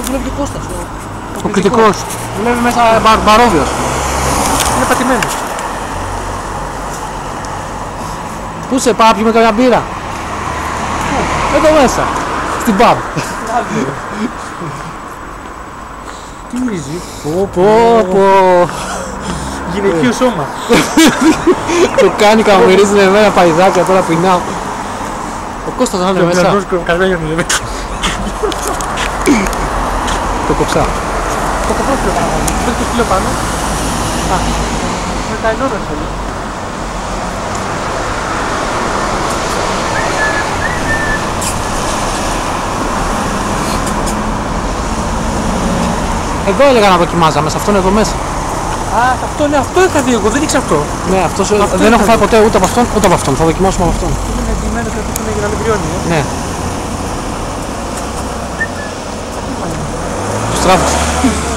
δουλεύει και ο Κώστας. Ο κριτικός. Δουλεύει μέσα Μπαρόβιος. Είναι πατημένος. Πού σε πάω, πιούμε καμιά μπύρα. Εδώ μέσα. Στην pub. Τι μυρίζει. Πω. Γυναικείο σώμα. Το κάνει καμερίζει με εμένα παϊδάκια, τώρα πεινάω. Ο Κώστας να είναι μέσα. Καρβέλιο είναι μέσα. Το κοψά. Το κοπρό πιο πάνω. Δεν το στείλω πάνω. Α, με τα ενώνες όλοι. Εδώ έλεγα να δοκιμάζαμε, σε αυτόν εδώ μέσα. Α, αυτό είχα δει εγώ, δεν ήξερα αυτό. Ναι, δεν έχω φάει ποτέ ούτε από αυτόν ούτε από αυτόν. Θα δοκιμάσουμε από αυτόν. Είναι εντυμένο και αυτό είναι για να μην κρυώνει. Ναι. Του στράφους.